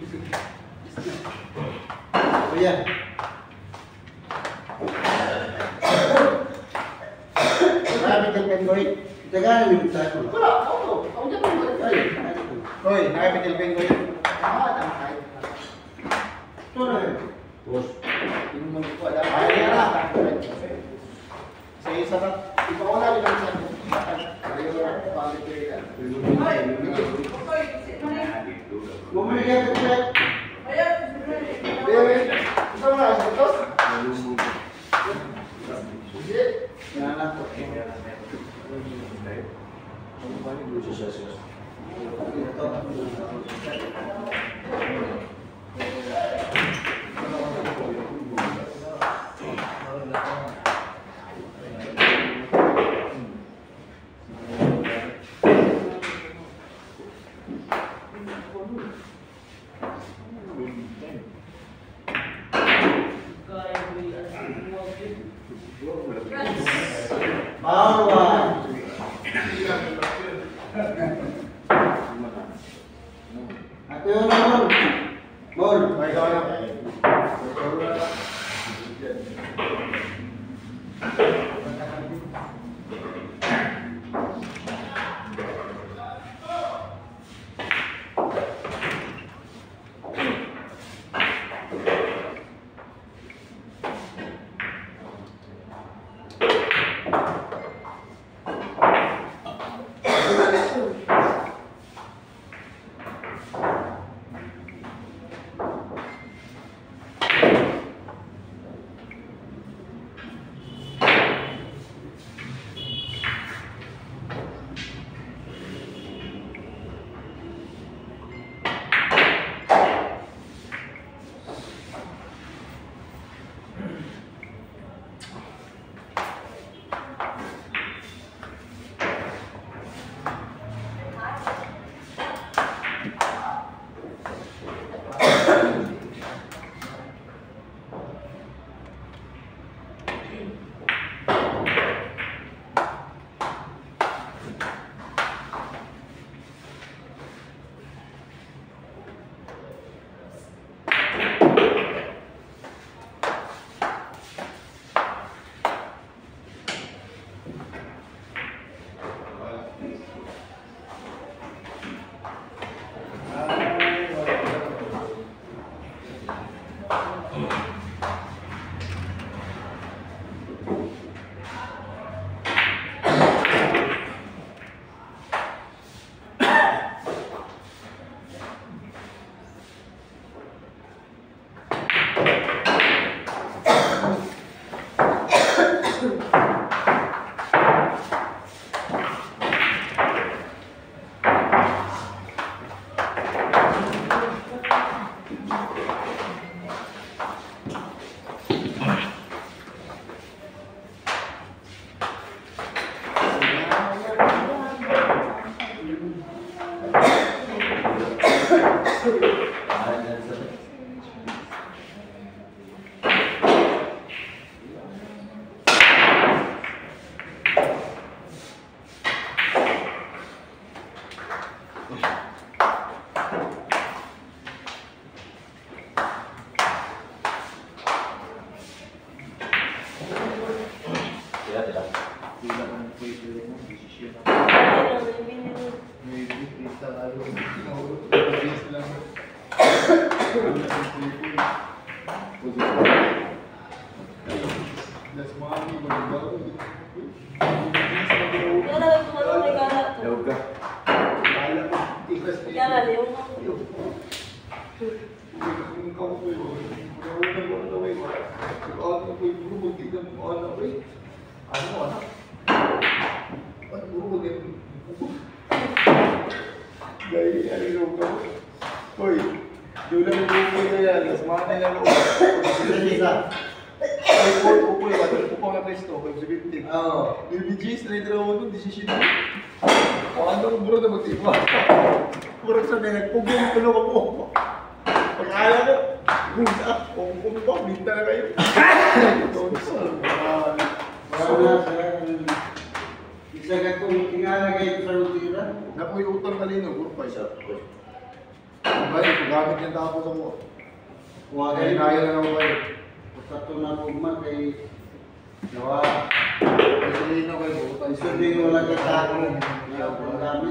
Ayan. Marami kang pengoy. Tagaan yung sa ako. Wala, ako. Ako dyan mo. Hoy, marami kang pengoy. Ito na eh. Bos. Inuman ko wala. Ay, na. Sa isa na. Iba ko na rin ang sa ayaw na pangit ko yan. Bumili ka ito siya. Ito na, ito. Sige. Yan na po. Bawal. Ako yun naman. Mol. May gawin na. Isa ka kung tingala kayo sa rutira. Napoy utang kanino, group pa isa. Balik gamit yung tapos mo. Huwag Kaya kaya na naman kayo. Sa tunang ugma kay Nawa. Isulino kayo. Isundin mo lang kita ako. Ang gamit.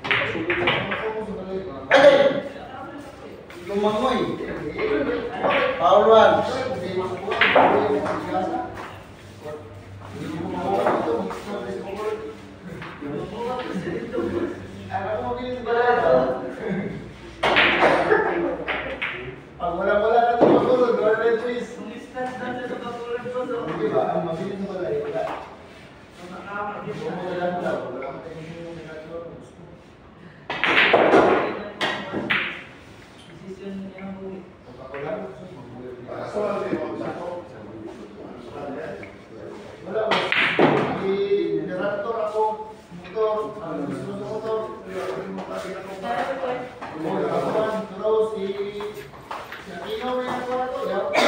Lumangoy. Foul 1. Pag wala-wala na ito magulog, wala na twist. Hindi ba? Ang mabilis na wala, wala. Wala ba? Generator ako, motor, motor, terus si Aquino may nagawa to,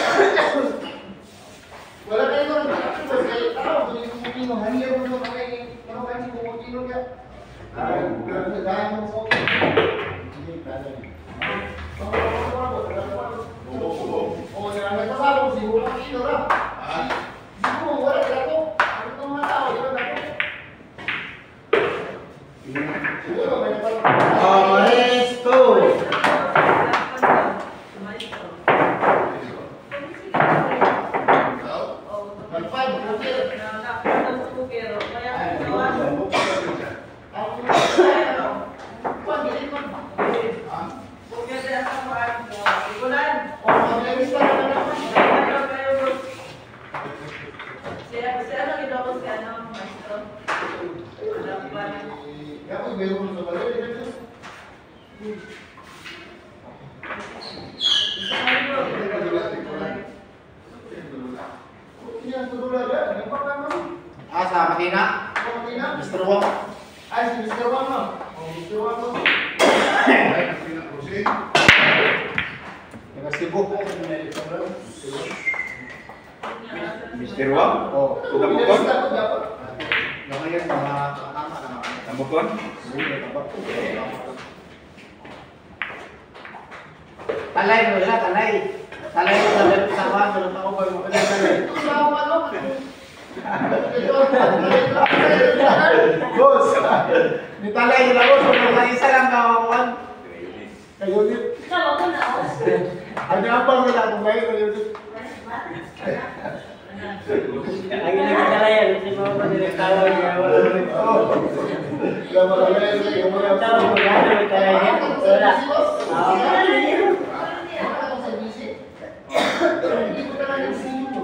wala kayo nang nakakita, kaya tao, tuloy yung Aquino, haniya mo nung ano kayo si Aquino niya. Ay, gaya mo mo. Hindi, kaya niya. Oo, nagkasabong si Aquino na. Siguro, wala kaya to. Ano itong mga tao, di ba na to? Siguro, may nagkasabong. Maestro. Sa makina? Mr. Wong. Ay, si Mr. Wong, no? Oh, Mr. Wong, no? Nag-sibuk. Mr. Wang? Oh, Tambukon? dapat. Ngayon, mga tama naman. Tambukon? Talay mo na, talay. Talay mo na lang sa kawan, tulad ako ba mo kanya talay. Ito sa ano? Boss! Ni talay nila ko, so mga isa lang kawan. Kayunit. Ano ang pang nila kung may kayunit? Ang nagkalayan, si Mama nilitawag niya. Wala rin. Tawag mo, gano'n nagkalayan. Wala. Hindi ko talaga sino.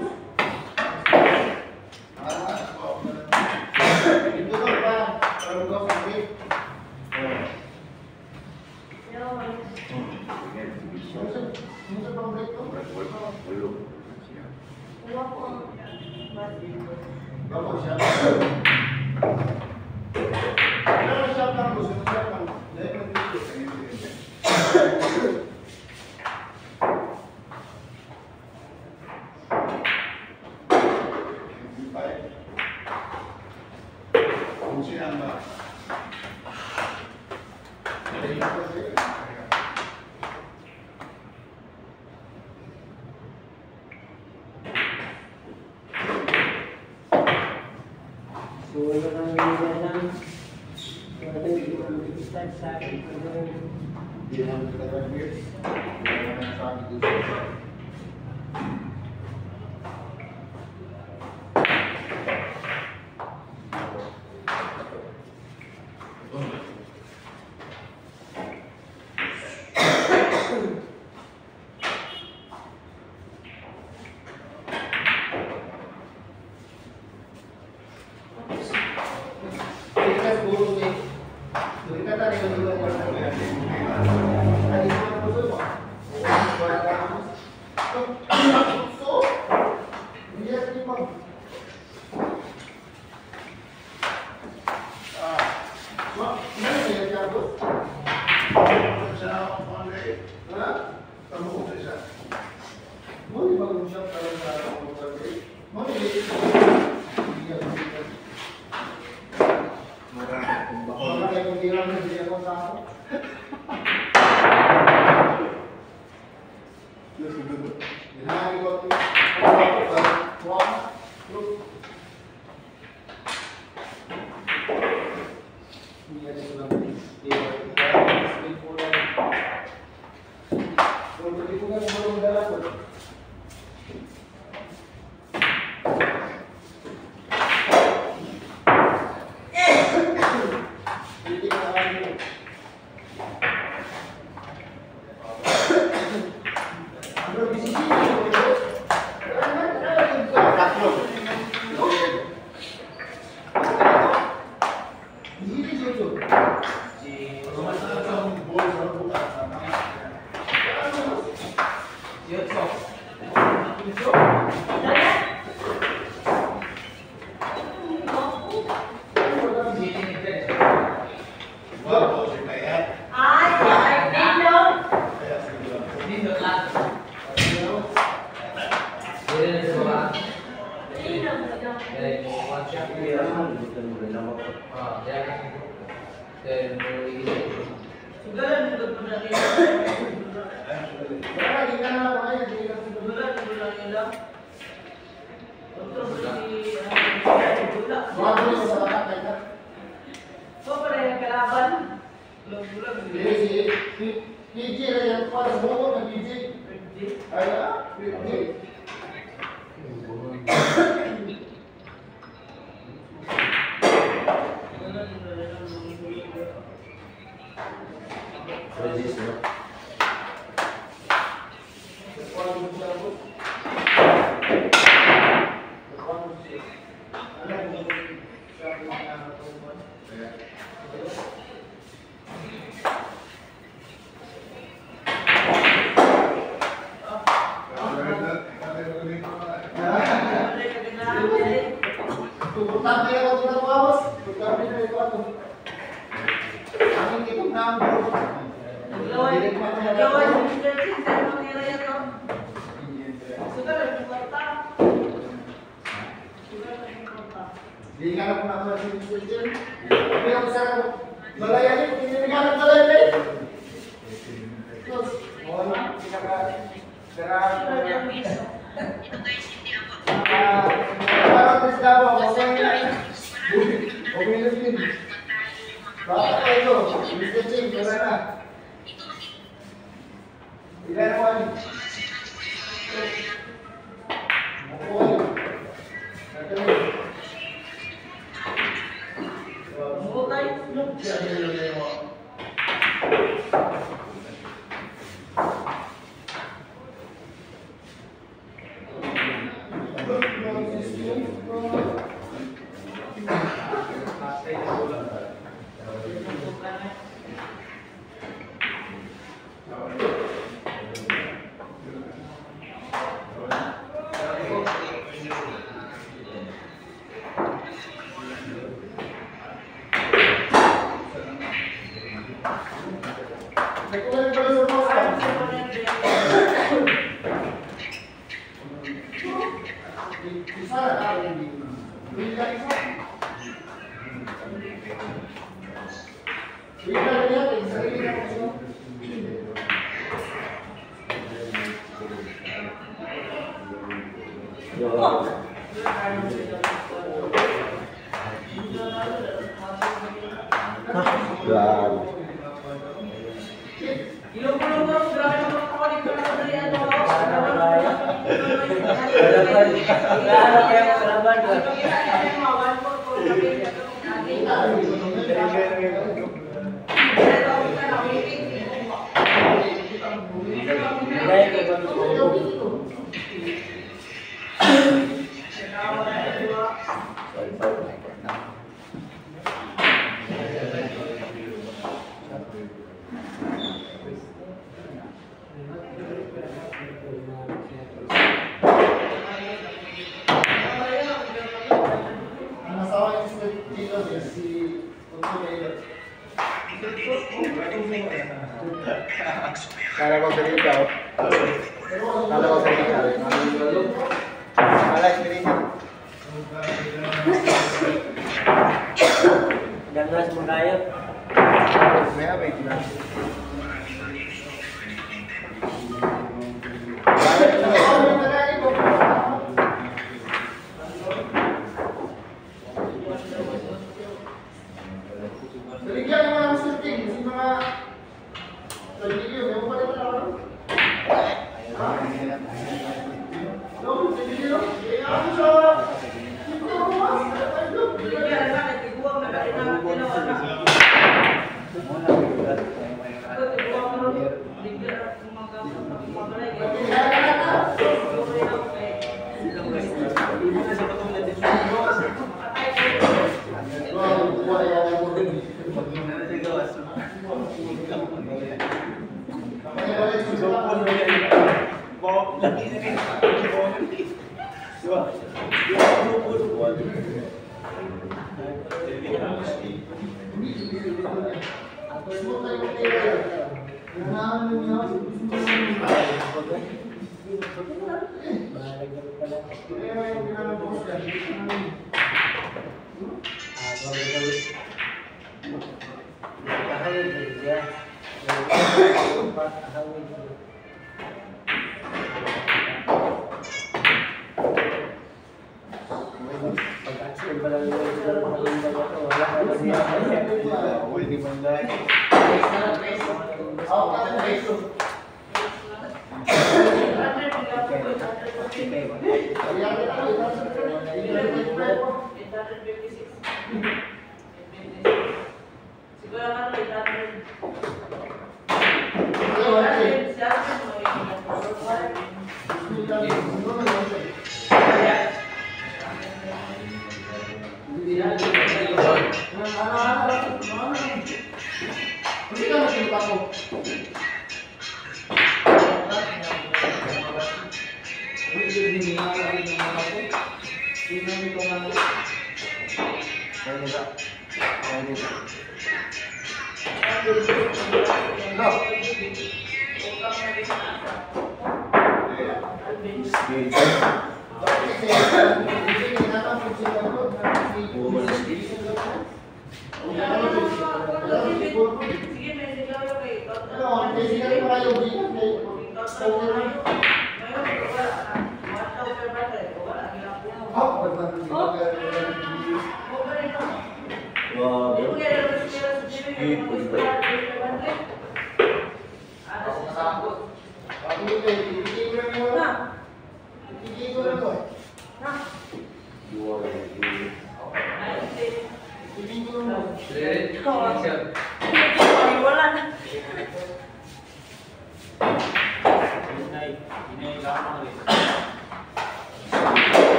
Ito ko pa. Parang ko sa trip. Sino pang break ko? Bago siya. Pero siya lang gusto siya lang. So, ano kang nilalaman? Ano yung start sa akin? Hindi naman kita beer. Hindi naman sa akin gusto.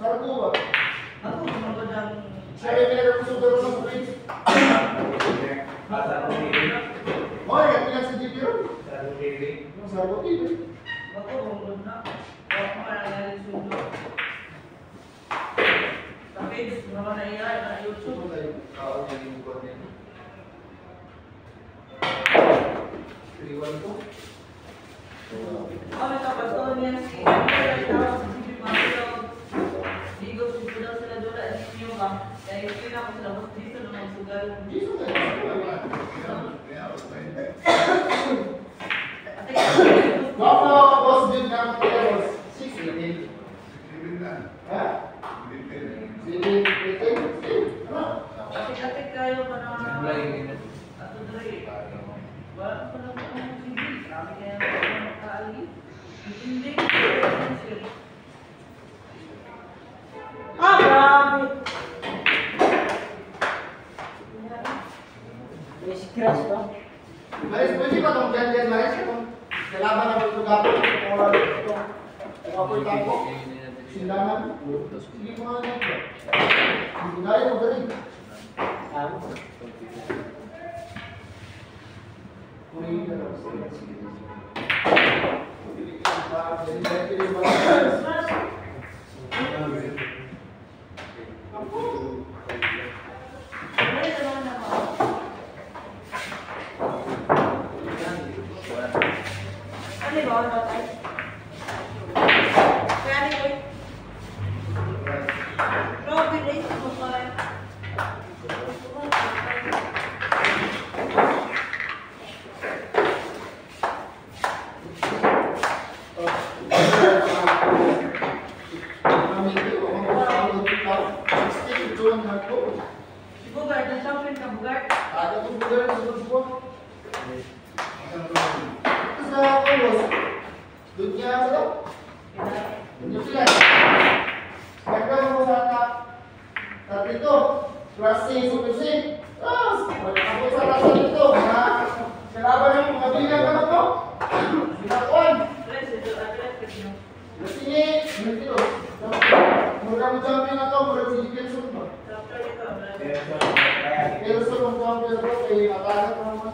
Sarap ko ba? Ako, mga dang... Siya may pinag-usugaro ng police. Oh, yan pinag sa GP ron. Sarap ko TV. Ako, mga na. Ako, mga sundo. Tapi, mga na-AI, na YouTube. Oo, yan yung ko niya. 3-1 po. Kami tapos ko niya si Digo, suko daw sila doon at hindi nyo ba? Kaya yung kina ko sila, mas dito na magsugal. Dito ka. Ate, Baka boss din na kaya boss. 6-18. Ha? 7-18? Ano? ate kayo pa na... Ato dali. Wala pa lang po ang hindi. Kami kaya makaali. Hindi. Ah, grabe! May scratch ba? Maris, pwede ba itong dyan Maris? Kalaban na ito gapon. Kung wala ito. Kung ako'y tapo. Sindangan. Sige mga nga ito. Hindi gaya mo galing. Kunin ka lang. Ano ba? Ano tayo? Kaya ni Boy? Robin, ay ito mo pa. Si Bugard, ang champion ka Bugard. Tres, ito, atlet ka niyo. Champion na to, murag si Gilson ba? Chapter ito, atlet. Pero sa mga champion ko, kay natalag ko naman.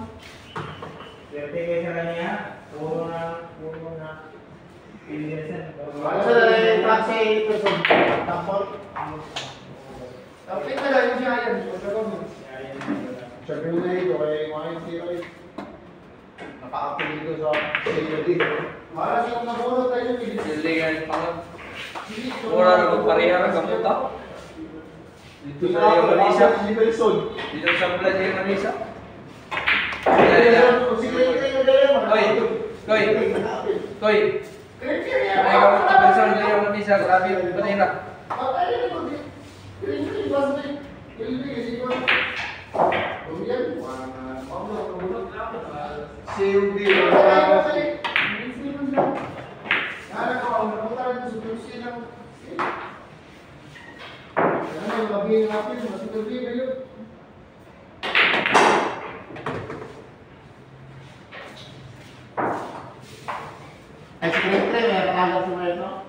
Tapi na lang siya yan. Sabi na ito, kay Mayan Tiroy. Naka-apelido sa CLD. Para siyang nabunod tayo. Silingan pa. Mura na magpareha ng kamuta. Dito sa iyo Manisa. Dito sa Bulan yung Manisa. Koy. Ay kamuta person na yung Manisa. Grabe yung panira. CLD. Ay, sekretary, may pangalan sa mga ito.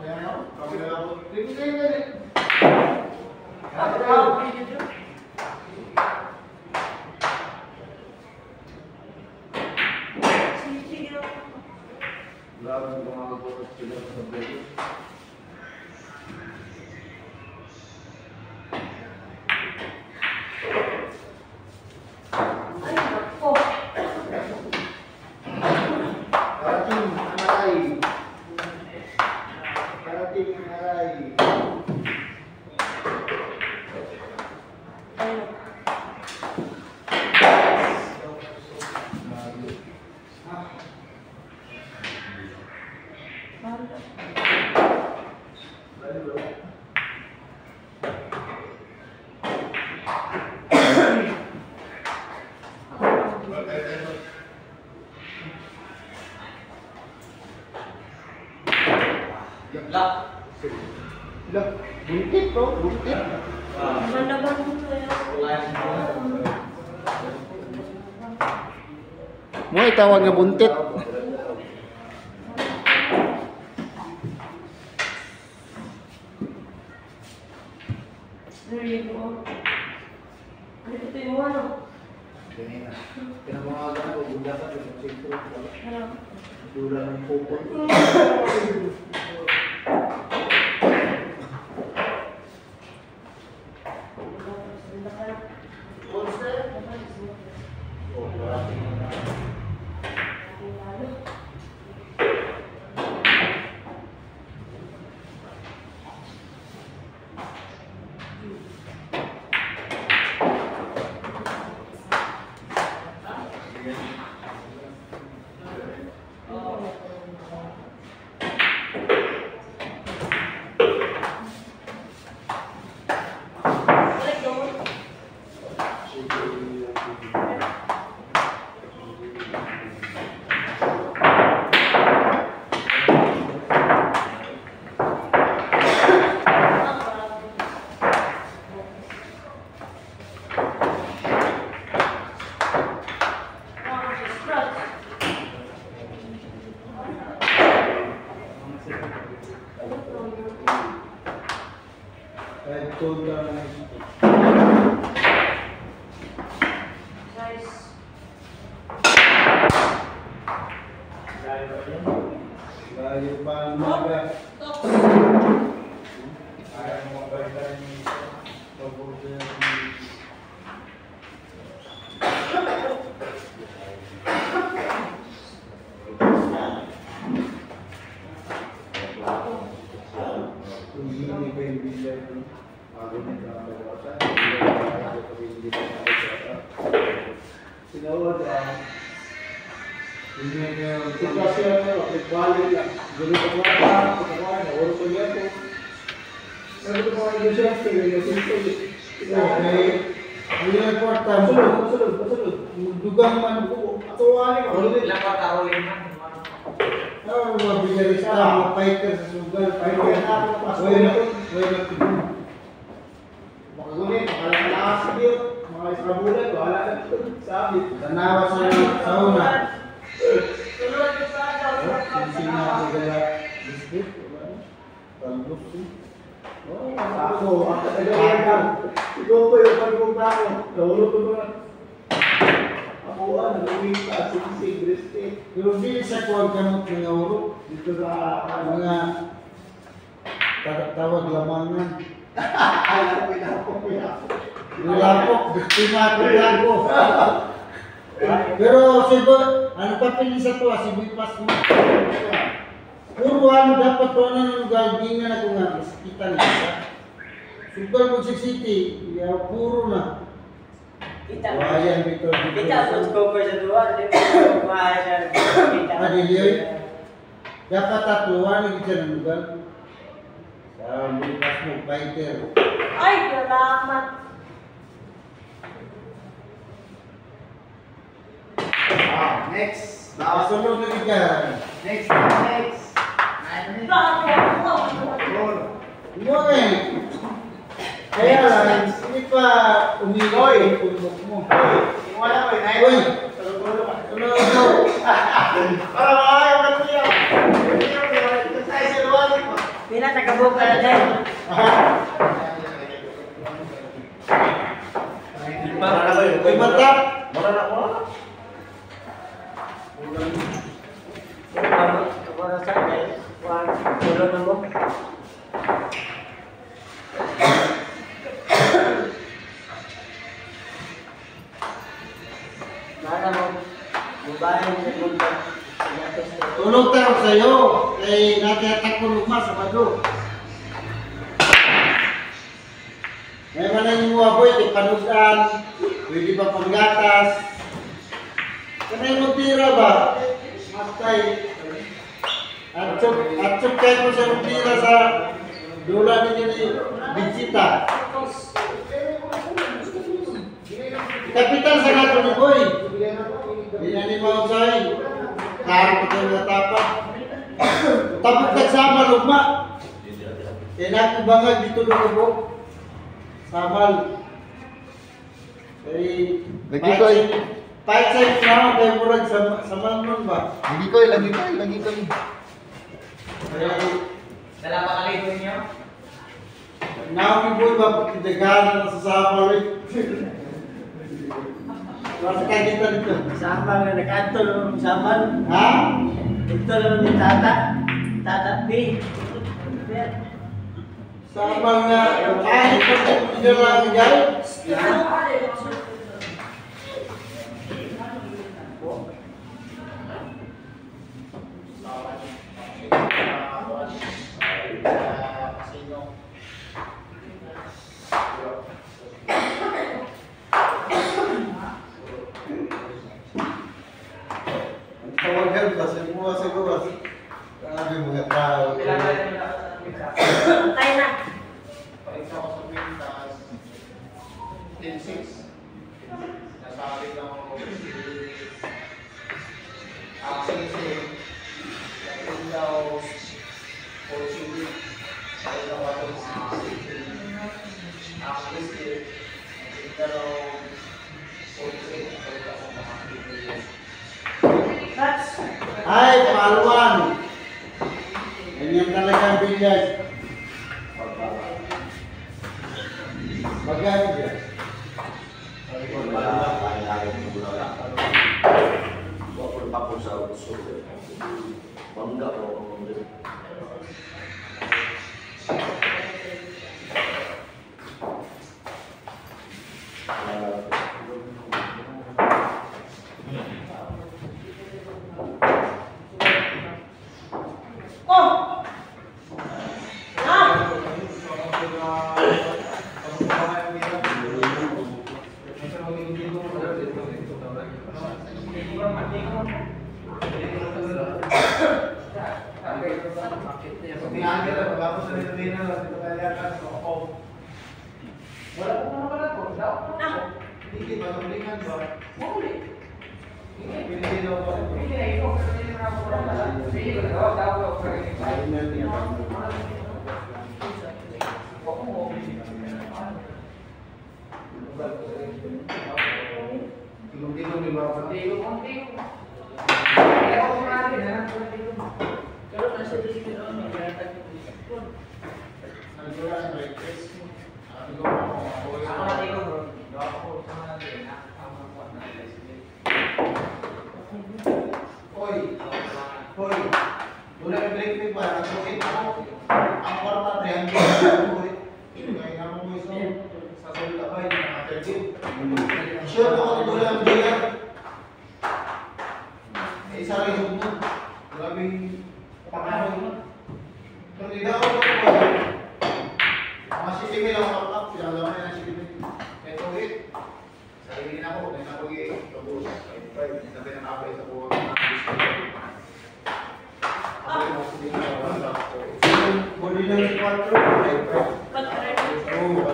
Sige lang. Ay, nako. Ay, nako. Lah. Buntit bro, buntit. Malaban mo kayo. Mo itawag nga buntit. Narinig ko. Ano ito yung ano? Ganyan na. Pinapangagan ko, budakan ko, sentro. Ano? Dula ng pupon. Layo pa ang mga. Ayaw mo mabalitan yung paborito yung hindi ko yung bilay ko. Ako na kawasan. Sinawad hindi niya kasi nagbalik lang. Gulo pa mga pagkakain na oras ko yan po. Sabi ko mga ilusyon, tingnan hindi na important. Pasulod. Dugang man po. Atuwanin mo. Ilang pa tao rin man. Mga bigarista, mga fighter sa sugal. Fighter na ako napasok. Wala na. Makagulit, makalakas sa biyo. Mga iskabulan, wala na ito. Sabi. Tanawa sa sauna. Tulad ko sa ano? Sinsing na ako gala. Biscuit. Talbos. Ako, ang katagayan ka. Ikaw ko yung pagpunta ko. Nahulog ko na. Ako, nagawin ka. Sinisig, brisket. Pero di sa kuwag kamot mga urok. Dito sa Mga tawag lamangan. alam ko na ako. Nilapok, biktima ko lago. Pero sibo, ano pa pili sa to, si Bipas mo. Puro ano dapat to na ng galgingan ako nga, kita nila. Sugal mo sa city, puro na. Wayan Victor. Adilyoy. Dapat tatuan ng isa ng lugar. Sa Bipas mo, fighter. Ay, salamat. Next. Sunod na kita. Next. Bakit ako? Mo eh. Kaya lang, hindi pa umigoy yung pulmok mo. Wala ko yun. Uy! Tulog. Ano? Para makayaw ka niya. Exercise yung luwanin mo. Pila, tagabog ka na din. Uy, mata! Tulog tayo sa'yo. Kaya natihatak ko luma sa mado. May manang yung waboy, di panudan. Pwede pa panggatas. Kanay mo tira ba? Matay. Atsok kayo po sa tira sa dula ninyo ni Bichita. Kapitan sa nato ni Boy. Hindi na ni Mausay. Karo ko tayo natapat. Tapos nagsama lugma. Tinakibangag dito lumubog. Samal. Lagi ko eh. Kahit sa inyo naman kayo murag samal nun ba? Lagi ko. Dala pa kalito niyo? Namin boy ba pagkidagalan na sa sapal eh. Kasi kaya kita dito. Sambal na nakato ng sambal. Ha? Ito naman ni Tata. Tata B. Sapal nga. Kahit pa hindi lang guys. Tawagan ba sa mga sa gawas? Grabe mga tao. Tayo na. Paiksa ko sa pintas. 10-6. Nasabi lang ako ang sing-sing. Natin daw 4-6. Sabi daw ako ang biscuit. Natin daw 4-6. Sabi daw ako mga bibigyan. Ay, paluan. Ganyan talaga ang bilyag. Magkano dyan? Bangga ko. Oh! Ah! Sure ako kung doon ang dia. Isa rin yung mood. Grabing panganoy. Pero hindi ako ito. Mga sitime lang ako up. Pinagalaman na ng sitime. Ito it. Sarili na ako. Kaya na ako i-pag-usap. Sabi ng kapay sa buwan. Ako yung mga sitime na wala. Buli lang yung 4. Oo.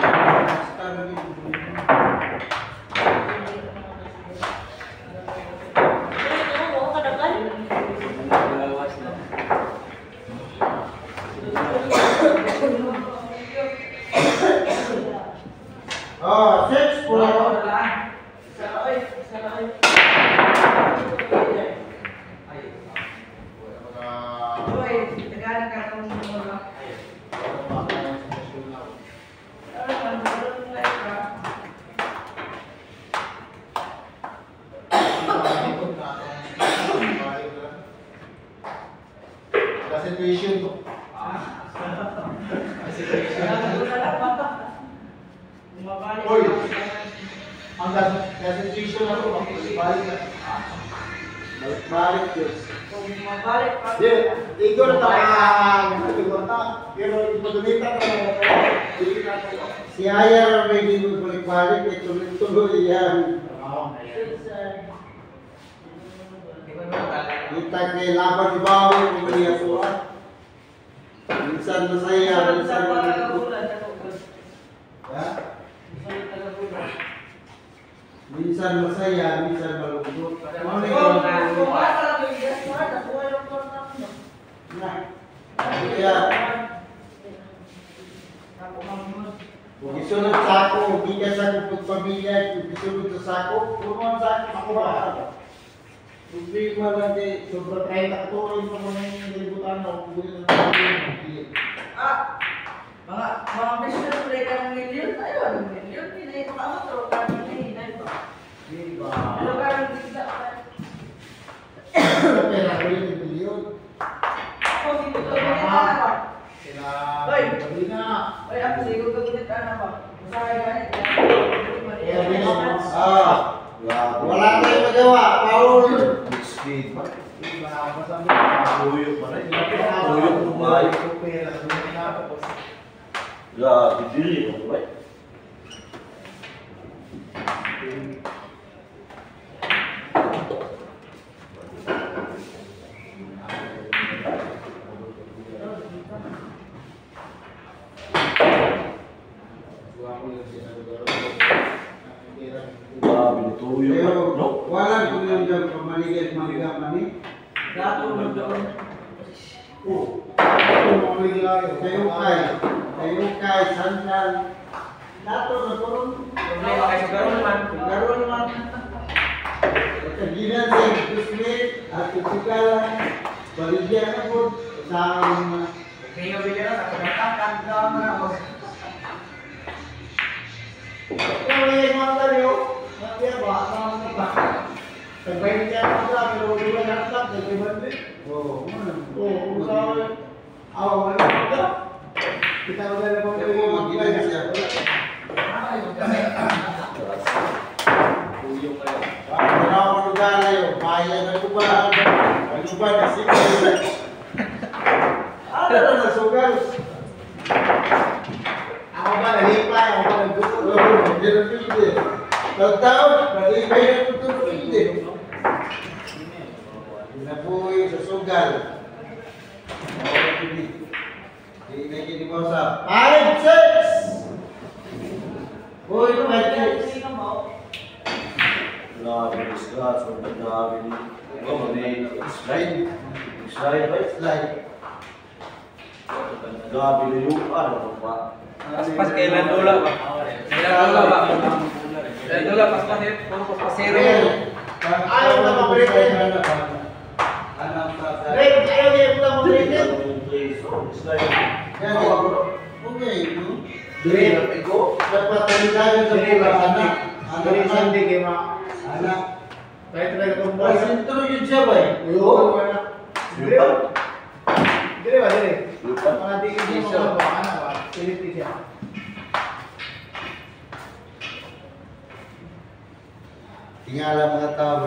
Oh, 6 po. Situation ko. Hoy! Ang situation ako, balik na. Balik yun. Ikaw na tayo. Pero ipadulitan ko na. Si Aya na may hindi mo balik-balik, eh tuloy-tuloy yan. Kita kay laban di bawah kung mali ako. Minsan masaya, minsan malungkot. Ha? Minsan masaya, minsan malungkot. Ano ikaw? Kaya, kung isunod sa ako, hindi ka sa pagpamilya, kung isunod sa sako, puno ang sako, ako ba? Problema lang kay sobrang kahit ako rin pa mga nilibutan na kung gawin ng mga Mga business ulit ka ng milyon, ayun, milyon, hindi ko kamatro, kami hinahinay pa. Ano ka ng bigla ka? Pera ko yung bilyon. Ako, hindi ko gunit na ba? Sila, Hoy! gabi na. Ay, ako, hindi ko gunit na ba? Masakay ganit. Wala tayong magawa. Paul. Speed. Masabi. Tuyok pa rin. Tuyok tumayo. Pera, gabi na. Grabe, dili mo ba? Grabe, tuyok pa. Pero No? wala kung yung pamaligid manggaman ni. Dato mo doon. Kayo kay sandan. Dato na doon. Problema kayo sa garon man. Garon man. Kaginan sa Gusmit at Kutsikalan. Baligyan na po. Sa mga Kayo bigyan na, nakagatakan ka mga ako. Kaya may mga taliw. Kaya ba? Ang iba. Sagbay niya ako sa pero wala na lang. Sabi ba din? Oo, sabi. Awa, wala na. Kita wala na pang Kayo magilan siya. Tuyok kayo. Wala ako lugar na yun. Maya na ko ba? Ano ba na sige? Ano na nasugal? Ako ba nalipay? Ako ba nagduto? Oo, hindi na pwede. Taon-taon, nalipay na ito na pwede. Nabuhay sa sugal. Hindi na kini mo sa 5-6! Uy, 5-6! Grabe, disgrats. Grabe ni. Slide. Slide ba? Slide. Grabe na yung ano pa. Pas kailan dula ba? Kailan dula ba? Kailan dula pas puro pas zero. Ayaw na mag-break. Anak pa. Ray, ayaw niya pula mag-break. Slide. Okay, no? Dire, ego. Dapat talidagan sa Dire, mga Sunday. anak. Dire, Sunday kay ma. Anak. Tayo talaga itong boy. Pasintro yun siya ba eh? Oo, wala. Dire ba? Dire ba, dire? Lupa. Mga di hindi mo ba, ano ba? Pilipin siya. Tingala mga tao.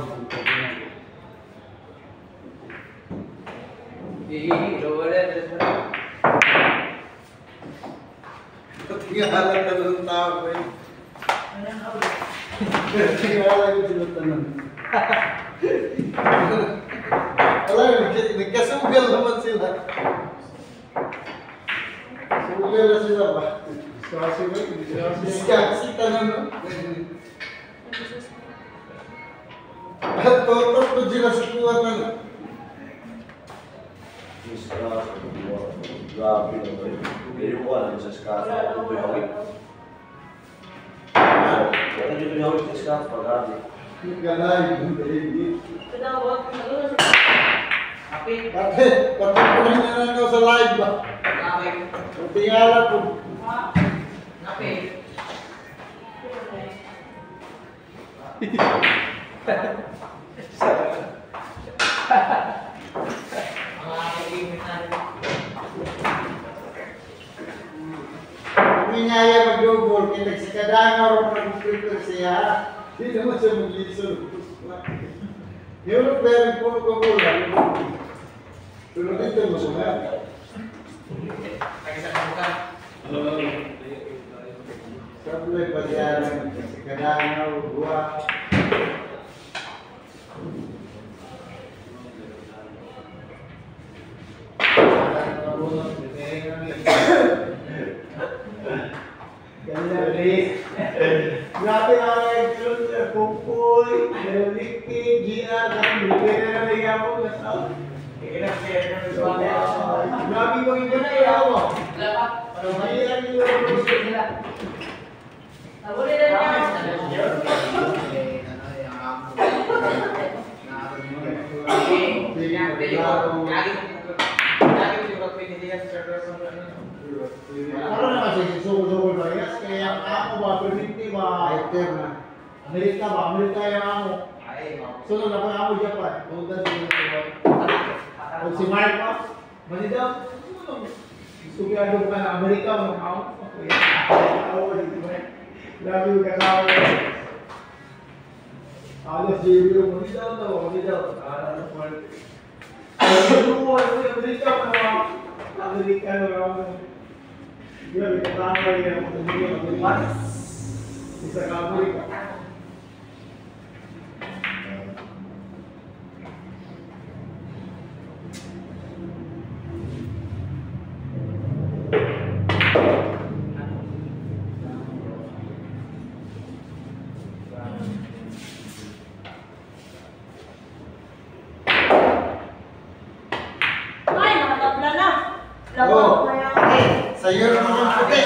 Wala Tingala ng tao ko eh. Tingala ko sila tanong. Wala, nagkasugal naman sila. Sugal na sila ba? Kasi ba? Diskaksita na no? At totot ko sila sa kuwatan. Disgrats. Grabe na ba? Pero ko alam sa disgrats. Ito yung hawik. Ito yung hawik sa disgrats. Pag-grabe. Yung galay, yung baby. Pinawag, nagulong Kapit. Bakit? Patuloy na lang daw sa live ba? Kapit. Ang tingala ko. Kapit. Kung inaya mag-double, kaya nagsikadanga rin mag-prepare siya. Hindi naman siya mag-listen. Yung player puro ko mula. Pero dito mo sila. Sabi pa siya nagsikadanga rin buwa. Grabe na ang nag-tulog sa Kukoy, Ricky, Gina, bigyan na lang ako na sa grabe ko yung gana yawa. Mahirap yung gusto nila. Nabuli na niya. Karon naman siya sugol-sugol ba yes kaya ako ba permiti ba Fighter na. Amerika ba Amerika yung ako. Sunod na ko yung ako Japan. Tungkol sa si Mark pa. Manida. Sugado ka na Amerika mo ako. Ako dito ba. Grabe yung kasama. Alas JB mo ni daw daw, ni daw. Ano po? Ano Amerika pa Amerika na. Grabe kasama niya mo ni Mas. Isa ka Amerika. Ay, nakatabla na. Oh, Labot ko yan. sa'yo na naman puti.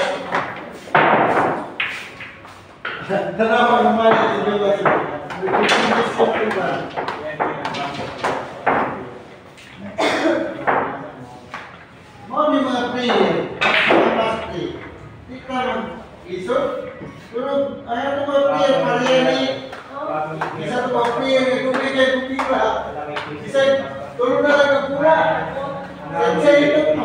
Dalawa naman yung iba. Nagpipindis yung iba. Mga may mga prayer, mga pasti. Di ka mag-isot. Pero ayaw na mga prayer, pariyan ni isa na mga prayer, nagkumigay kay kupira. Isa, tulong na lang ang pula. Sa ito mo.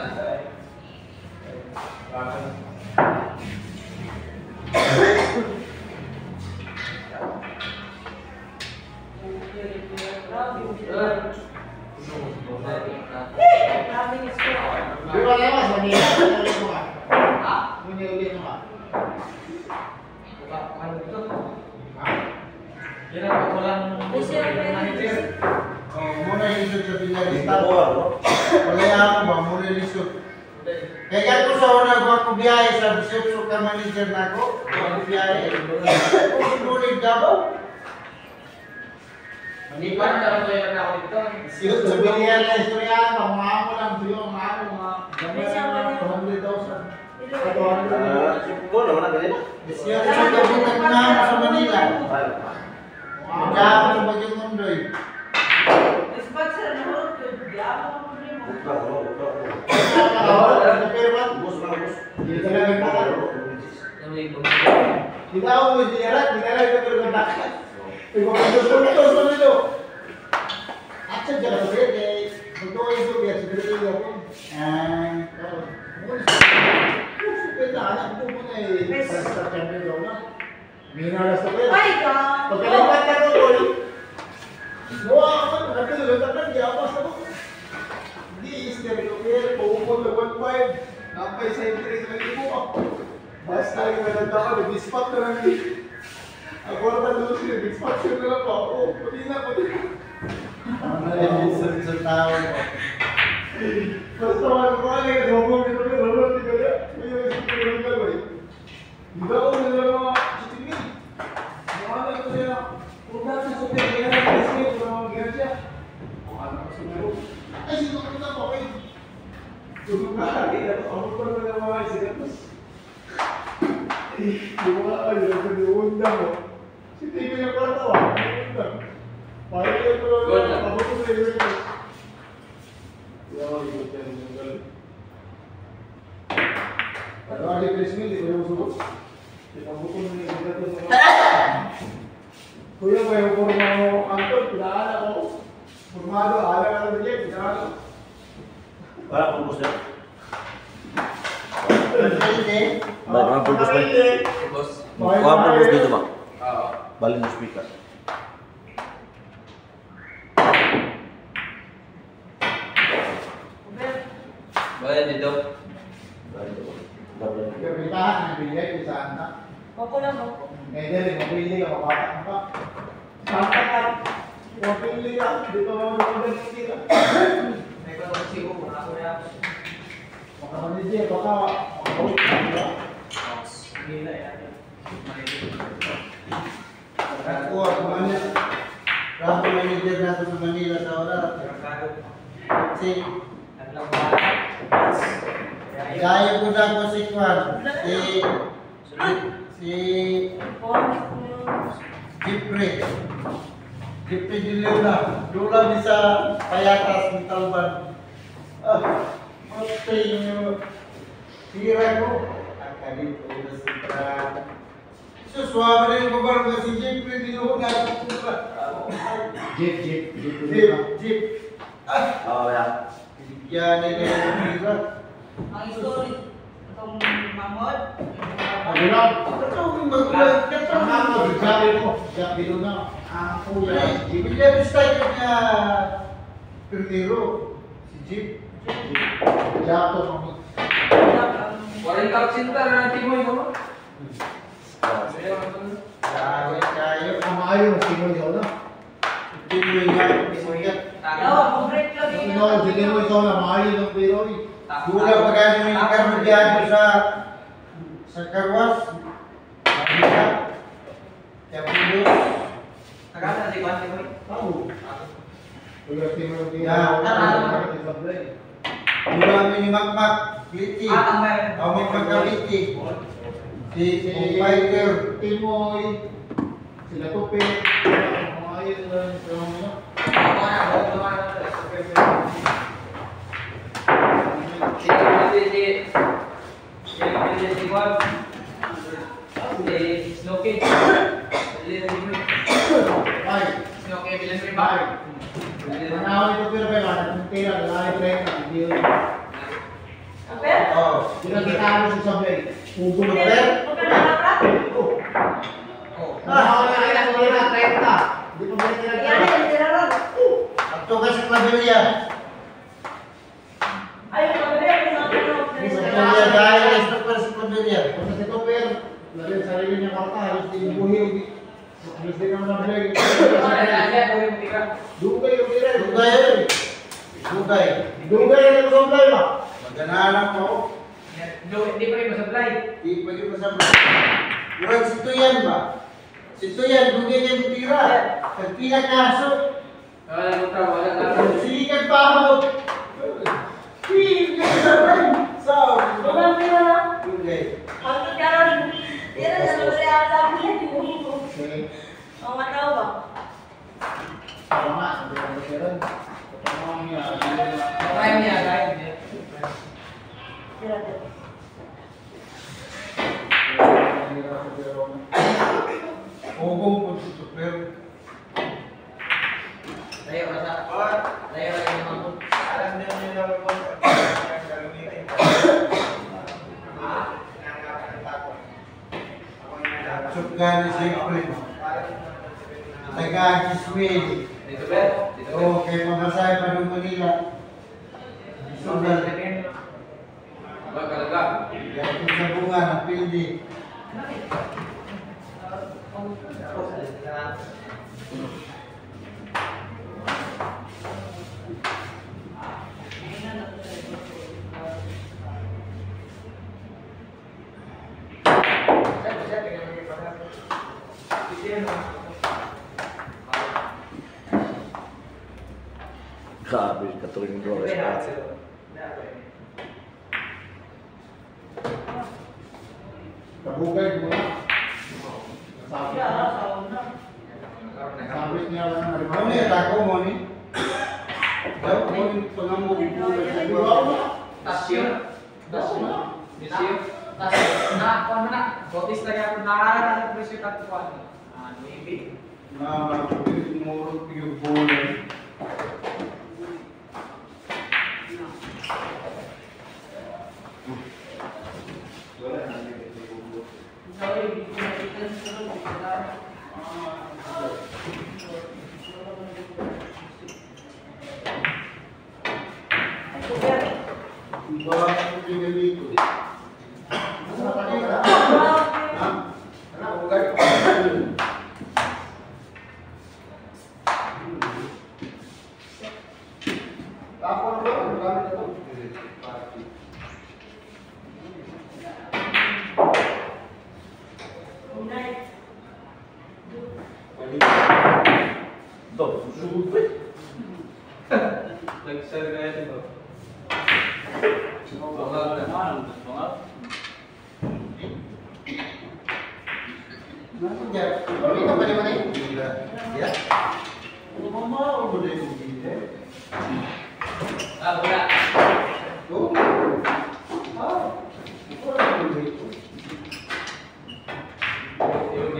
Maraming score. Di ba naman sa Manila? Ano mo ka? Ha? Munyo ulit mo ka? Oh, muna yung isot sa pinag-istat. Hindi mo ano? Wala ako ba, muna yung isot. Kaya ko sa una ko ako biyahe sa Bishop ka manager na ako. Ako biyahe. Ako sinulig Davao. Manipan na lang kayo na ako dito. Siyot sa bilihan na istorya, pamamo lang siyo, mamo mga gamay na 200,000. Siguro naman na ganito. Siya sa kabinet na sa Manila. Diyan sa Bagyong Mundoy. Dispatcher na mo, diyan mo problema. Buka, buka. Bus na bus. Hindi ka lang nagpapalo. Hindi ako may diyarat, hindi ka lang nagpapalo. Ikaw ang gusto nito. At siya ka sabi, magtuwa yung sabi, siguro yung ako. Kita anak ko mo na sa champion daw na. Minalas na pala. Ay, ka. Pagkalipat na ko, Tol. Gawa ako, nakatulog at nag-iapas ako. Hindi, ister ko kaya, pumupon na 1.5. Napay sa interest ng ibo ako. Basta yung maganda ko, nag-dispatch na lang dito. Ako naman doon siya, nag-dispatch na lang ako. Oh, pati na. Ano yung sa tao ko. Basta wala ko, dobong dito ko, dobong dito ko. May yung isip ko lang lang, eh. Hindi ako nila mga chitingin. Ano ko siya, program sa super, kaya na-escape, kung mga ganyan siya. Kung ano ko sumero. Ay, sino ko na po, eh. Tulog na, kaya ako pa naman ang mga isigatos. Yung mga ay, nagpaniundang mo. Si TV na pala tawa, nagpaniundang. Parang yung mga pabuto na yung mga. Yo, ikut yang tunggal. Kalau ada Krismin di bawah suruh, kita butuh ni kita tu semua. Kuya kayo kung mau kantor, tidak ada kok. Formado, ada kalau dia tidak ada. Para pun bus na. Pwede. Para pun bus na. Bos. Kuha pun bus dito ba? Oo. Balin mo speaker. Bayan dito. Kebitahan yang bilik di sana. Opo lang, opo. Ngayon rin, mapili ka, mapatang ka. Santa ka. Mapili ka, dito mo mga sila. May kasi ko mga kuya. Makamanidya, baka makakawit ka, di ba? Nila yan. Ako, manager nato sa Manila sa oras. Si Gaya ko na ko si Kwan. Si Jeffrey. Jeffrey di Lula bisa payatas ng Talban. Pati nyo. Tira ko. Akalit ko na sitra. Suswama na yung babarong na si Jeep. Pwede nyo nga pupunta. Jeep. Jeep. Ah! Oo, yan. Bigyan nila yung tira. Ang story, itong mamod. Ano lang? Ito yung magulat. Ang ako, sabi ko, sabi ko na, ang kuya, Jeep. Bigyan yung style niya. Primero. Si Jeep. Jato, mamit. Walang kapsinta na natin mo yun. Kaya. Ang maayo, sino yun na? Timoy nga. Timoy nga. Yawa, kumrek lang yun. Ikaw, sige mo ikaw na maayo ng pero eh. Kulang pa gano'n yung karmadyan ko sa karwas. Makita. Kaya pulos. Nakasa si Juan Timoy. Ako. Wala sino yung Yeah. Kulang ni Makmak. Kiliti. Tambay. Ako may pagkaliti. Si Fighter. Timoy, sila Tupi, maayo lang sa mga. Ay, manawin ito pero ba yan? Ang tira, lalaki treka, hindi yun. Super? Oh. Pinakita mo sa sablay. Ugo na Super? pero. Magkakaprat? Manawin na kailan ko na 30. Hindi pa ba Yan, tinagkita? yan, tiraron. Akto ka sa Claveria. Ayun, magkakaprat. Sa Claveria dahil resto pa sa Claveria. Kung sa ito pero, lalo yung sarili niya karta, halos din buhiw. Halos din naman ang leg. Dugay yung tira. Dugay. Dugay. Dugay yung sablay ba? Maganahan ko. Hindi pa rin masablay. Di pwede masama. Murag si Tuyan ba? Si Tuyan, dugay niya yung tira. Pag pinakaso, sige kagpahabot. Sige kagpahabot. So, Walang tira na. dugay. Ang tiraron. Tira na sa mga alam niya. Okay. Ang mataw ba? Tama, hindi ko masiran. Tama niya. Tira, tira. Ugong po si Super. Alam niya nila ko. Sugani siyempre. Taga-Giswil. Okay, mamasay pa ng Manila. Sugal. Galing sa bunga ng pildi. Grabe, katuloy bro. Kabugay mo na. Sabi Tira, niya. sauna. Sabi niya lang na Ano yung tako mo ni? Daw mo yung pangamugin mo sa Ibaw iba. na. Tasyon. Tasyon. Tasyon. Botis lagi ako nakakala ng presyo at kuwan. Maybe. Murot yung bola. Sorry, hindi ko nakita sa loob. Super. Iba ang pinalito. Ano pa nila? Ha? Ano, ugay? Tapos ba? Ang gamit ito. Unay. Ito, susugod pa eh. Ano dyan? Ano ba naman yung gila? Ya? Ano ba mo? Ano ba yung gila? Wala. Oh? Ah.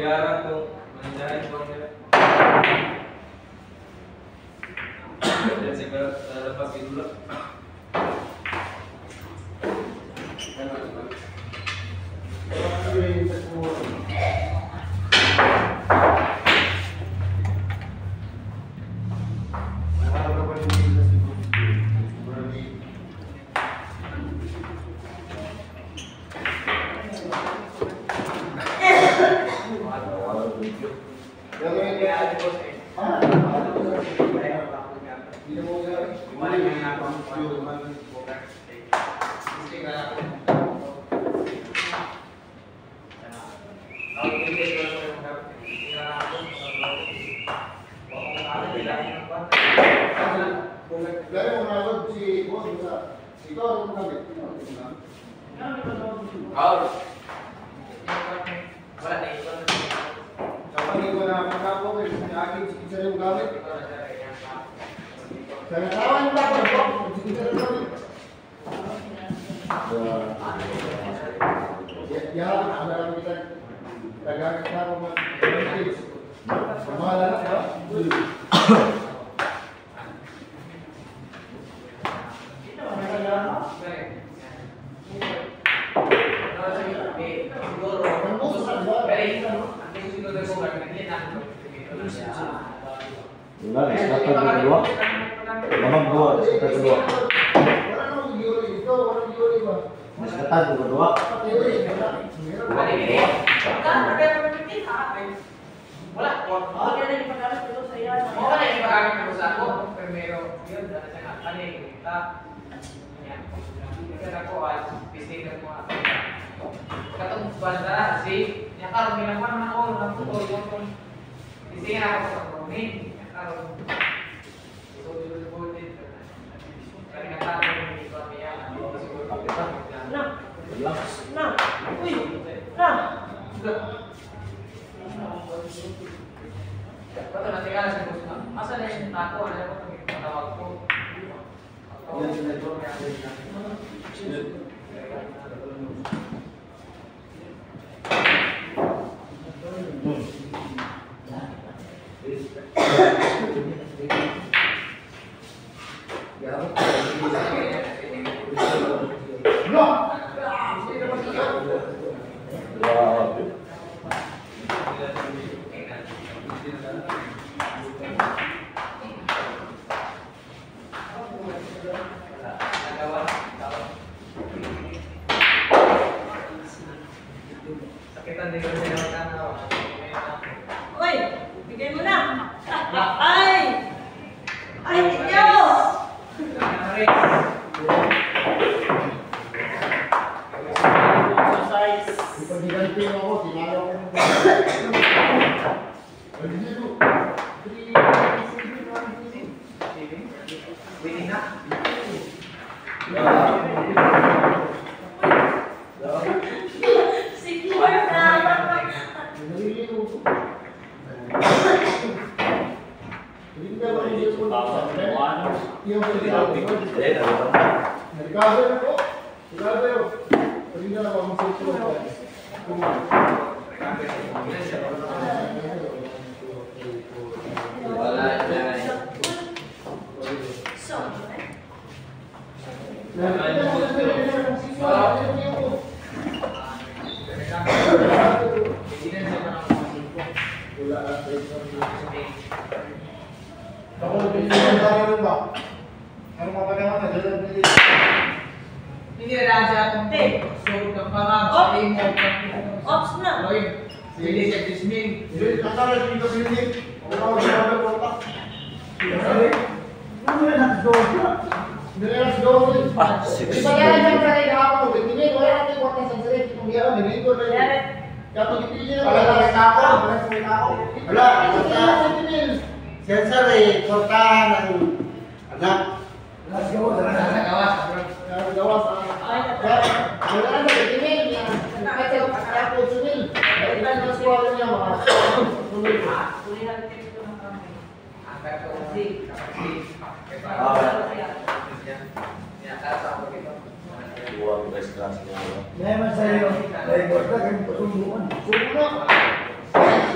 Bayaran to. Manjahin ko nila. Yan siguro lepas dulu.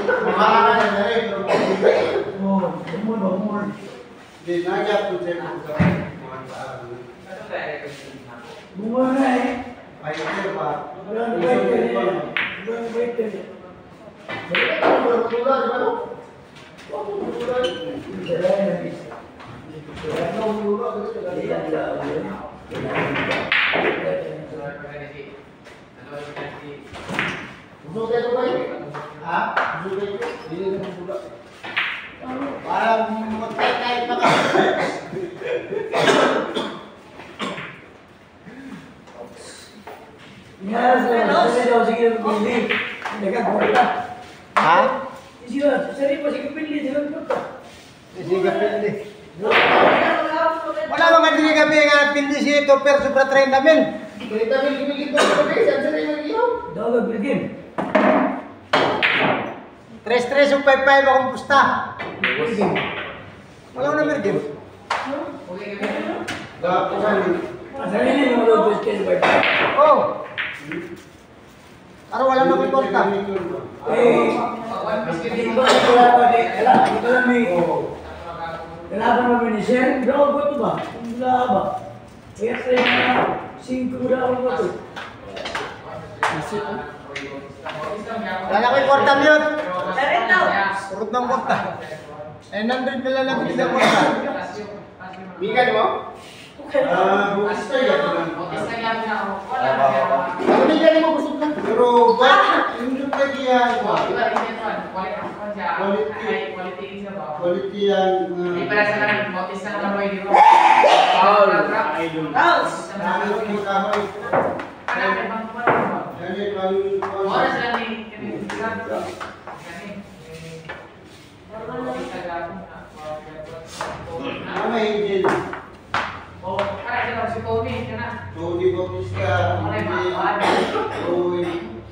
Mahal na na rin. Di nagyap po siya kung sa mga tao. Ano kaya yung Ay, ito pa. Para magkait pa ka. Ha? Wala mga dili kami nga pindi si ito per sobra 30 mil. Kita bil gimik ito sa kasi sa sini iyo. 3-3 o 5-5 akong pusta. Wala ko na mergim. Oh. Ano wala na may konta? Kailangan mo minisir, daw ba ito ba? Wala ba? Kaya sa'yo na 5 daw ba ito? Wala ko yung konta yun. Darito. Urot ng konta. 900 pala lang hindi ang konta. Bigan mo? Bukas tayo. Ano bigan mo busog na? Pero ba, hindi ka kaya quality ang Tony Bautista, Roy,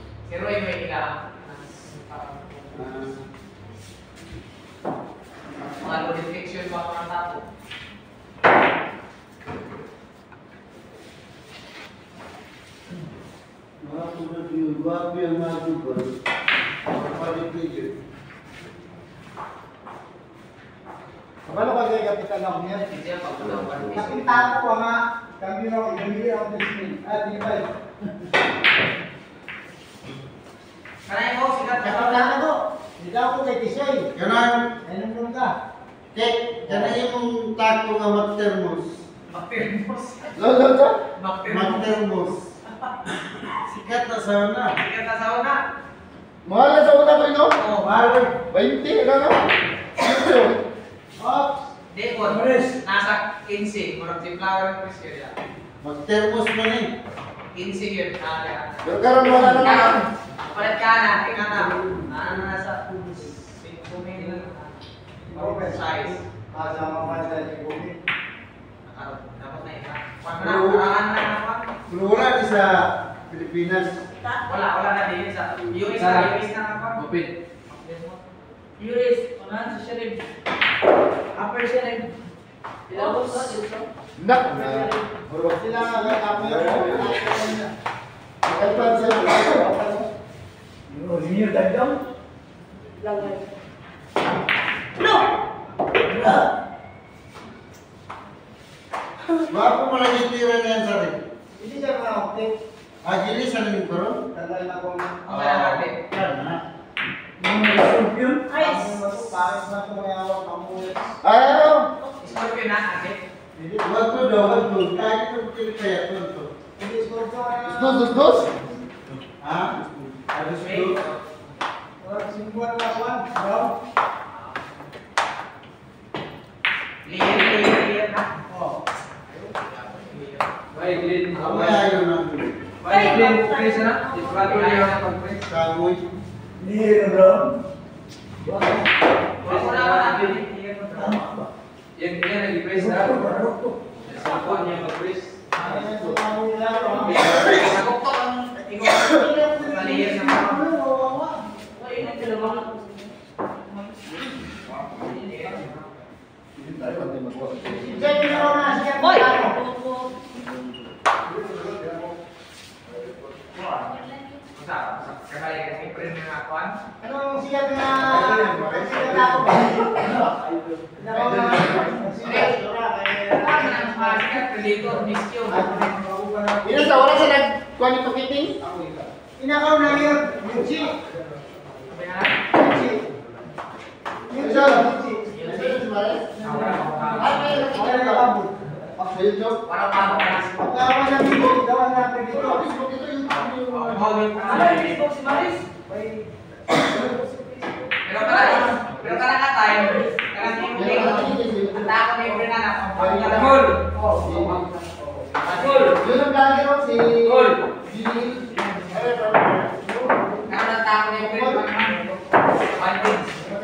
mga tulad yun, bago yung mga gubal, quality yun. Paano ka kaya kapitan ako niyan? Nakita ko nga, kami na ako, ibigay ako ng spin. Di ba? Kapag ko, hindi ako kay Tisoy. Kanan, Ay, nandun ka. kek, kanan yung taco nga magtermos. Lolo to? Magtermos. Sikat na sana. Mahal na sa una ko ino? Mahal. 20 ano na? Ops. Nasa 15, murag si flower ng presyo nila. Magtermos mo na eh. 15 yun, nada. Pero karon wala na naman. Palit ka na, tingnan na. Nasa 5 mil size. Kasama pa sa Ibumi. Dapat na ito. Paraan na naman. Kung wala di sa Pilipinas. Wala na din sa US na naman. US. Unahan sa sheriff. Upper sheriff. Ilabos na dito. Nak. Sila nga kami Ay pa sa Senior tagdaw? Lagay. Bago mo lang yung tira niyan sa rin. Hindi siya mga optik. Agili sa rin karon. Tagal na kong Okay na natin. Kana. Mga champion? Ice. pangit na tumayawag ang mulit. Ayaw. Scorpio na ate. Wag to daw, wag to. Kahit ito kili kaya to. Hindi scorpio na. Dos. Ha? Alas Okay. to. Simbuan na kuwan. Bro. Liyan na. Oh. Ako ayaw na. Kamoy. Nihiro bro? Bakit? Wala na natin. Tama ba? Yan nag-press na. Cellphone niya mag-press. Ano yung tumawa nila? Naguktok ang maliyan sa mga. Ay, nagdalawang. Diyan yung ako na siya. Hoy! Sa Anong sikat na ako ba? Ina sa wala sa nagkuhan ni pakiting? Inakaw na yun. Yuchi. Yuchi. Ito. Sa YouTube? Pagkawan na video, gawan natin dito. Ano yung Facebook si Maris? Pero karang katay, karang tingling, ang tako na yung pinanak, ang pagkakagol. Yun ang lagi ro si Gil. Karang ang tako na yung pinanak, bandits.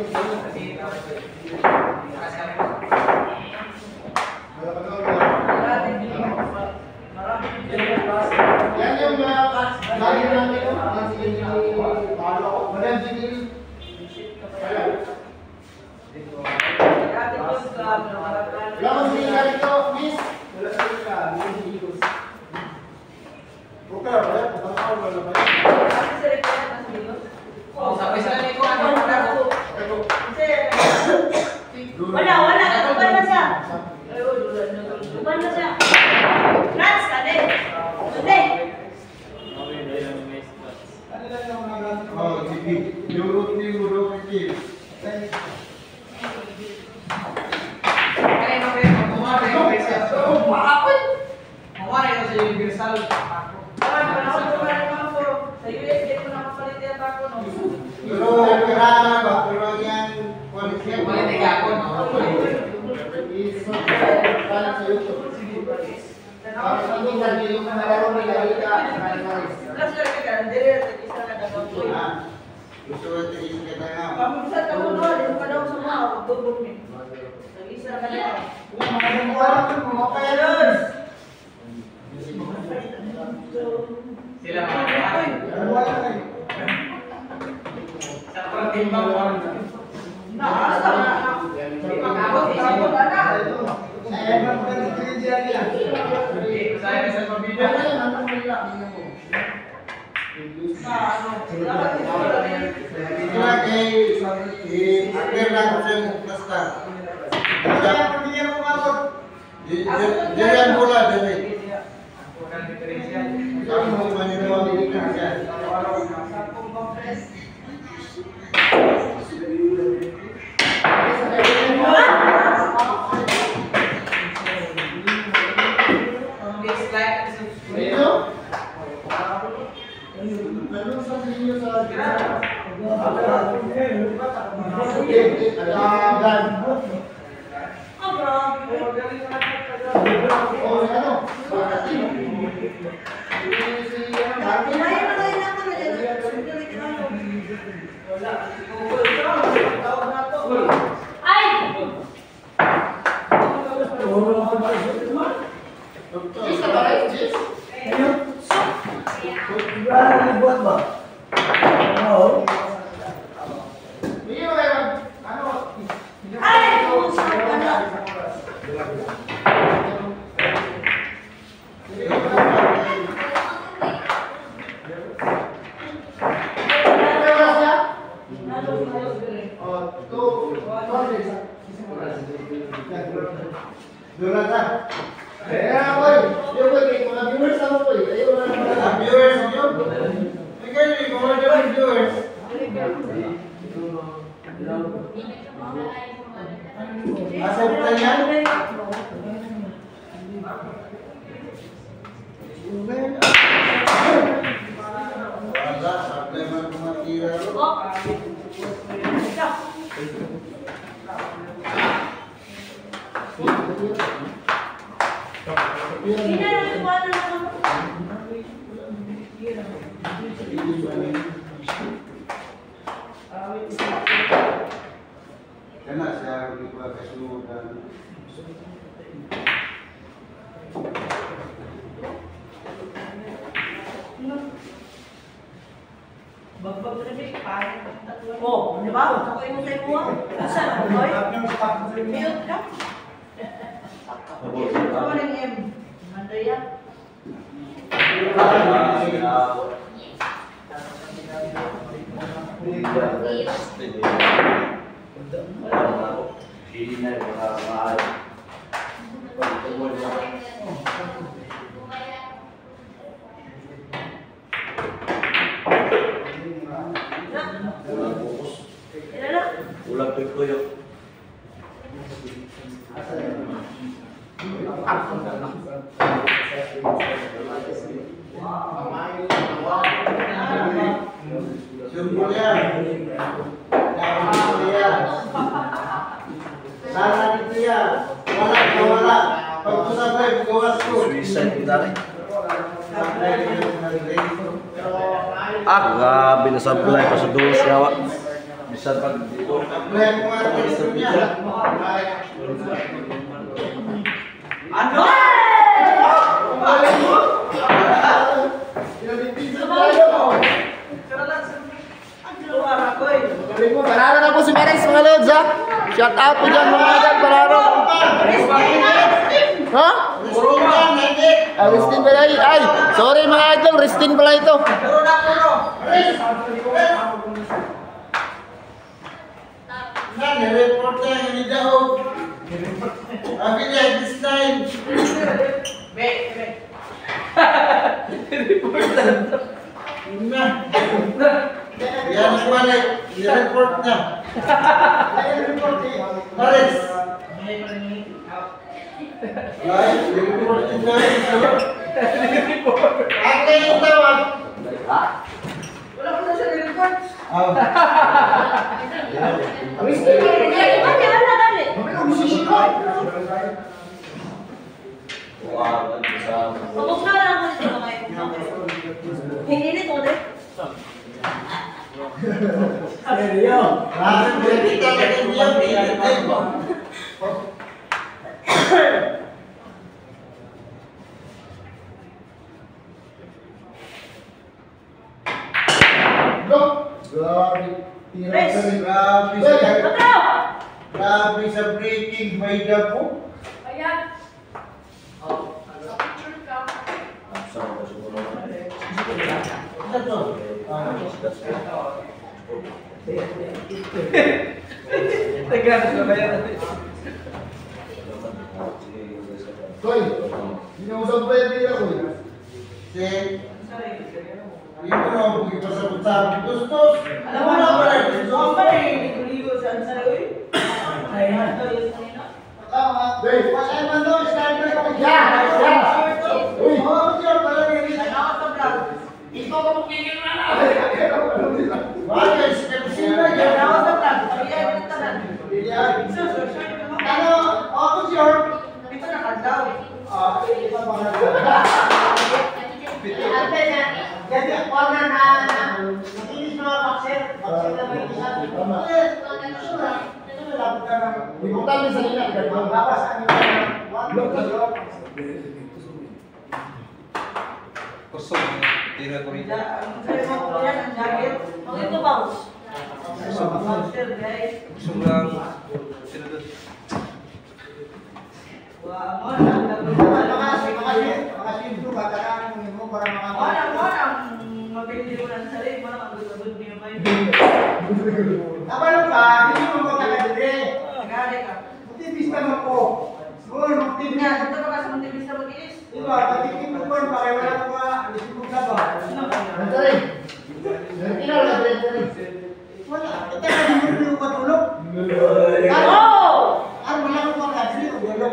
Yan yung lagi namin ang si Gil. Madam Gil. Wala kang sila dito, miss. Wala ka. Buka, wala. Pagkakaw, wala ba? Sabi sila nito, ano ako? Wala. Tuban na siya. Tuban na siya. Rats ka din. Hindi. Ano lang yung mga ganito? Oh, sige. Yurot ni Yurot ni. Kaya na rin, kumuha na yung universal. Sa US, di ko nakapalit yung tako, no? Pero kailangan ba? Pero yan, quality. Quality ako, no? Para sa YouTube. Para sa tingnan niyo yung malaro nila dito. Plus, ka, hindi rin, isa na nagawin. Gusto ko ito isa ka na. Pamisa ka mo, no? Di mo ka daw sa mga, magbubog ni. Isa ka na. Mga ganito, mga kaya Sila mga sa pagtimbang mo. Nakasa na. Di magabot, isipon ka na. Saya sa pabida. Kaya kay appear na ko sa basta. Diyan mula dali. Sabi mo maninawa ni siya. Please like and subscribe. Dito? Meron sa inyo sa Buat ba? Oo. Kena siya iba kasunugan. Bagbag na rin, parang oh, di ba? Ako yung tayo mo. Saan ako, boy? Mute ka? Ako rin M. Mandaya. Ah, Hindi na yung mga mahal. Ulang bukus. Ulang tuyo. Sumpul yan. Sumpul yan. Sana dito yan. Wala ka wala. Pag kusabay, gawas ko. Suicide kita rin. Grabe na supply pa sa dulos yawa. Bisa pag dito. Apply mo nga ito niya. Ano? Panalo na po si Maris mga lods ha. Shout out po dyan mga idol. Panalo. Ha? Ristin pala yun. Ay, sorry mga idol. Ristin pala ito. Report na yung nidahog. Sabi niya, this time. Yun na. Yan ang balik. I-report na. Maris. Ay, i-report din na yun. Ang yung tawag. Wala ko na siya nireport. Grabe sa breaking by the book. Koy, ginausap ba yung pila ko? Hindi mo na ako ipasabot-sabot. Gustos. Alam mo na ba na gustos? Wait, what's that man doon? Starter ko. Yeah! Uy! Ito ko pumigil na na. Bakit? Sila yan. Ano? Ako sir. Ito na kandaw. Jadi corner na makinis mga boxer na may isa. Importante sa nila. Bawas ang Kosong. Tira ko rin. Kosong lang. Tira doon. mga simple batakan mo para mga apa lu ka hindi mo ko tagadre buti bista mo ko siguro buti niya iba patikin mo kon para wala ko ka disibog ka ba Nanti. Nanti na lang nanti. wala kita ka hindi mo patulog ano wala ko ka kadri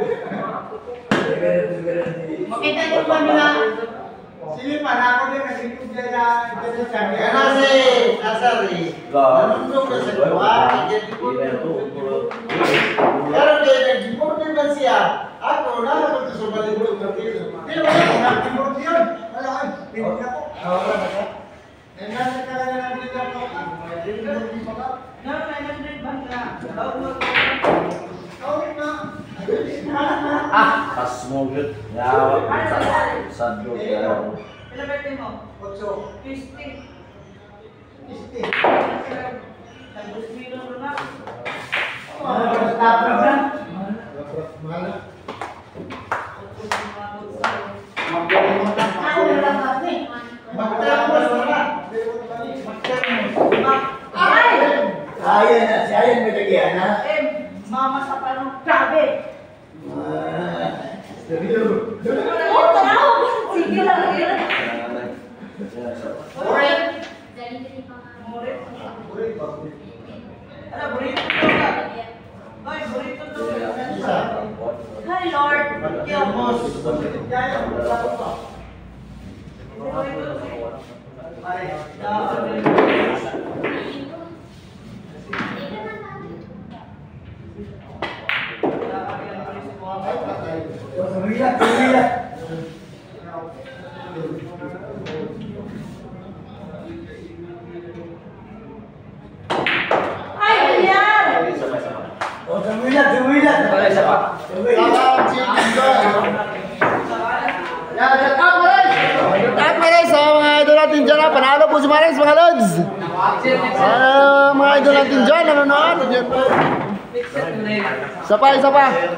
makita ko pa nila silipan ako din nagsipog dyan na Karena si Asari, nandun ka sa gawa, jadi ko. Pero dia nag-report din ba siya? Ako, nakapag sa balibog na tiro. Hindi wala ko nag-report yun wala ko pinag na ko Wala na ka? nasa ka na nag-report ko Pas mo good. Yawa. Sadlo kaya. Magtapos na. Magtapos. Ayan na, si Ayan may lagyan ha. Mama sa parang grabe. Oh, tanaw! Sige lang, yun. Ano, burrito to ka? Hoy, burrito to. Isa. Hi, Lord. Termos. Tumilat. Ay, nangyari! O, tumilat. Wala, isa pa. Salang chicken joy. Yan, shout out Maris! Shout Maris sa mga idol natin dyan ha. Panalo po si Maris mga lods. Mga idol natin dyan, nanonood. Isa pa. Isa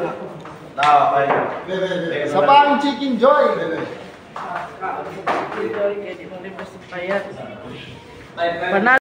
pa ang chicken joy. Panalo.